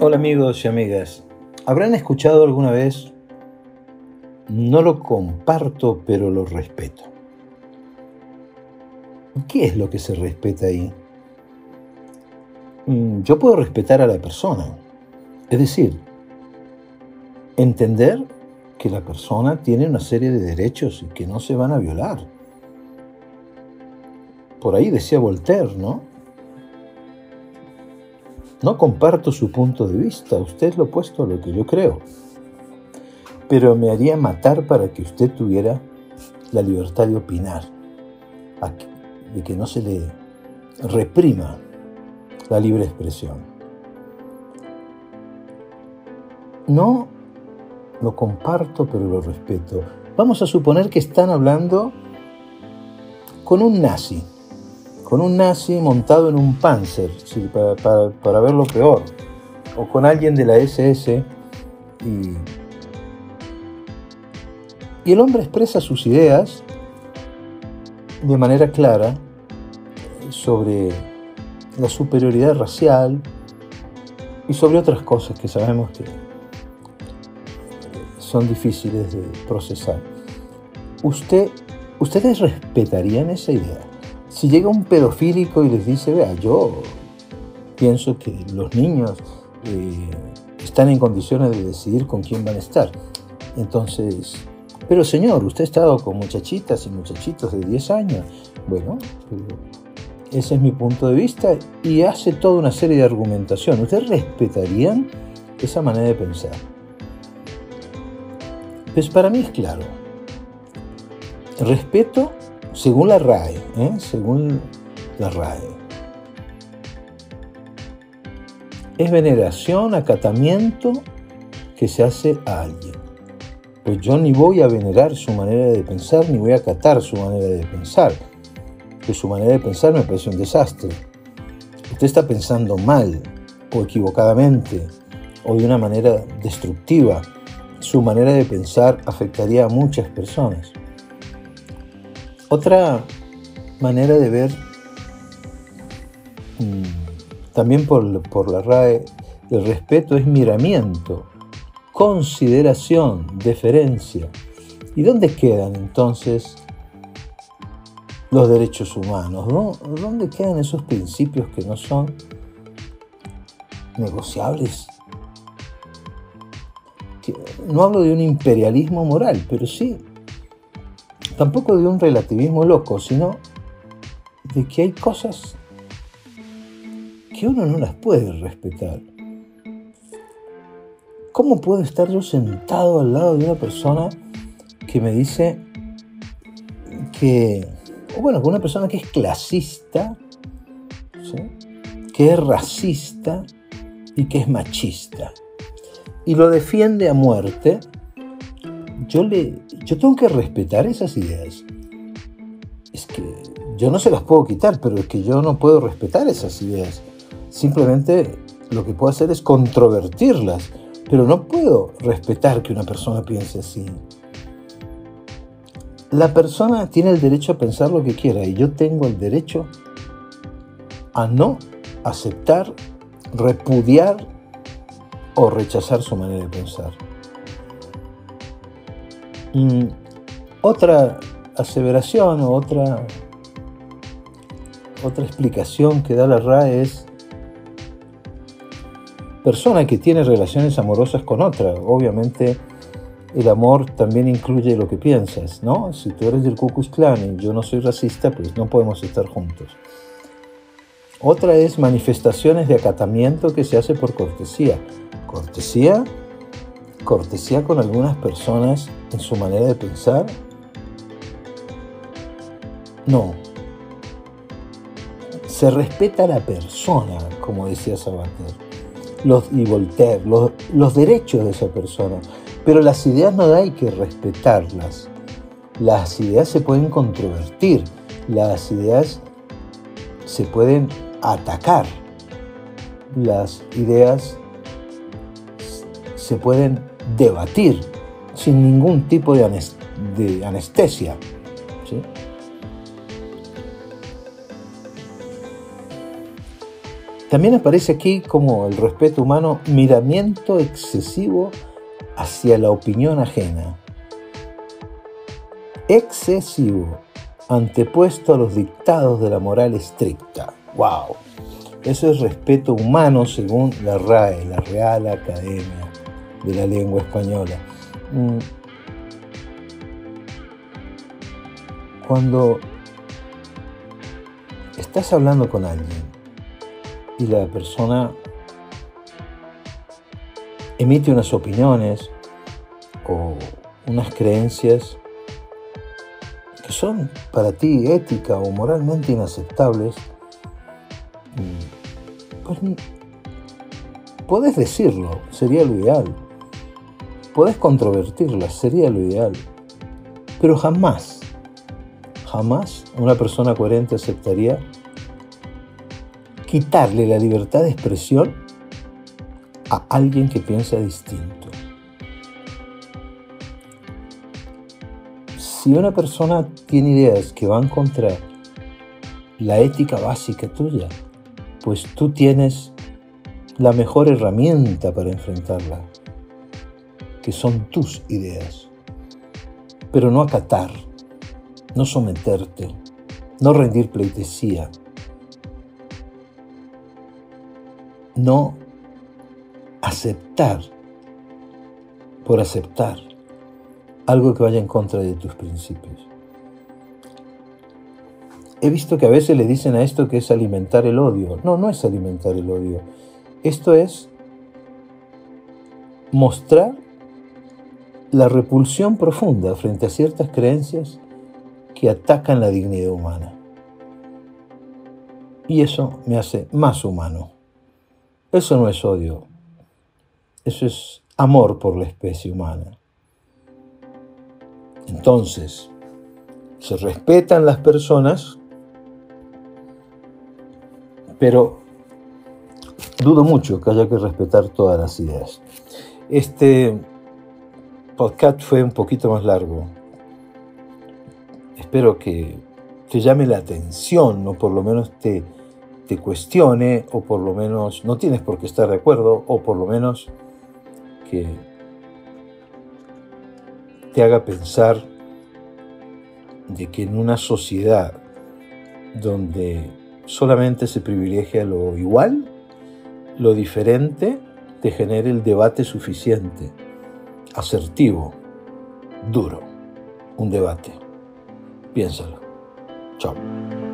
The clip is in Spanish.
Hola amigos y amigas, ¿habrán escuchado alguna vez? No lo comparto, pero lo respeto. ¿Qué es lo que se respeta ahí? Yo puedo respetar a la persona, es decir, entender que la persona tiene una serie de derechos y que no se van a violar. Por ahí decía Voltaire, ¿no? No comparto su punto de vista, usted es lo opuesto a lo que yo creo. Pero me haría matar para que usted tuviera la libertad de opinar, de que no se le reprima la libre expresión. No lo comparto, pero lo respeto. Vamos a suponer que están hablando con un nazi montado en un Panzer, sí, para ver lo peor, o con alguien de la SS, y el hombre expresa sus ideas de manera clara sobre la superioridad racial y sobre otras cosas que sabemos que son difíciles de procesar. ¿Ustedes respetarían esa idea? Si llega un pedofílico y les dice, vea, yo pienso que los niños están en condiciones de decidir con quién van a estar. Entonces, pero señor, usted ha estado con muchachitas y muchachitos de 10 años. Bueno, ese es mi punto de vista y hace toda una serie de argumentación. ¿Ustedes respetarían esa manera de pensar? Pues para mí es claro. Respeto según la RAE, es veneración, acatamiento que se hace a alguien. Pues yo ni voy a venerar su manera de pensar, ni voy a acatar su manera de pensar. Pues su manera de pensar me parece un desastre. Usted está pensando mal, o equivocadamente, o de una manera destructiva. Su manera de pensar afectaría a muchas personas. Otra manera de ver, también por la RAE, el respeto es miramiento, consideración, deferencia. ¿Y dónde quedan entonces los derechos humanos? ¿Dónde quedan esos principios que no son negociables? No hablo de un imperialismo moral, pero sí, tampoco de un relativismo loco, sino de que hay cosas que uno no las puede respetar. ¿Cómo puedo estar yo sentado al lado de una persona que me dice con una persona que es clasista, ¿sí?, que es racista y que es machista, y lo defiende a muerte? Yo tengo que respetar esas ideas. Es que yo no se las puedo quitar, pero es que yo no puedo respetar esas ideas. Simplemente lo que puedo hacer es controvertirlas, pero no puedo respetar que una persona piense así. La persona tiene el derecho a pensar lo que quiera y yo tengo el derecho a no aceptar, repudiar o rechazar su manera de pensar. Otra aseveración o otra explicación que da la RAE es persona que tiene relaciones amorosas con otra. Obviamente el amor también incluye lo que piensas, ¿no? Si tú eres del Ku Klux Klan y yo no soy racista, pues no podemos estar juntos. Otra es manifestaciones de acatamiento que se hace por cortesía. Cortesía con algunas personas en su manera de pensar. No. Se respeta a la persona, como decía Sabater y Voltaire, los derechos de esa persona. Pero las ideas no hay que respetarlas. Las ideas se pueden controvertir. Las ideas se pueden atacar. Las ideas se pueden debatir sin ningún tipo de anestesia, ¿sí? También aparece aquí como el respeto humano, miramiento excesivo hacia la opinión ajena. Excesivo, antepuesto a los dictados de la moral estricta. ¡Wow! Eso es respeto humano según la RAE, la Real Academia de la Lengua Española. Cuando estás hablando con alguien y la persona emite unas opiniones o unas creencias que son para ti ética o moralmente inaceptables, pues podés decirlo, sería lo ideal. Podés controvertirlas, sería lo ideal. Pero jamás una persona coherente aceptaría quitarle la libertad de expresión a alguien que piensa distinto. Si una persona tiene ideas que van contra la ética básica tuya, pues tú tienes la mejor herramienta para enfrentarla, que son tus ideas. Pero no acatar, no someterte, no rendir pleitesía, no aceptar por aceptar algo que vaya en contra de tus principios. He visto que a veces le dicen a esto que es alimentar el odio. No, no es alimentar el odio. Esto es mostrar la repulsión profunda frente a ciertas creencias que atacan la dignidad humana. Y eso me hace más humano. Eso no es odio. Eso es amor por la especie humana. Entonces, se respetan las personas, pero dudo mucho que haya que respetar todas las ideas. Este podcast fue un poquito más largo. Espero que te llame la atención, o por lo menos te cuestione, o por lo menos no tienes por qué estar de acuerdo, o por lo menos que te haga pensar de que en una sociedad donde solamente se privilegia lo igual, lo diferente, te genere el debate suficiente, asertivo, duro, un debate. Piénsalo. Chao.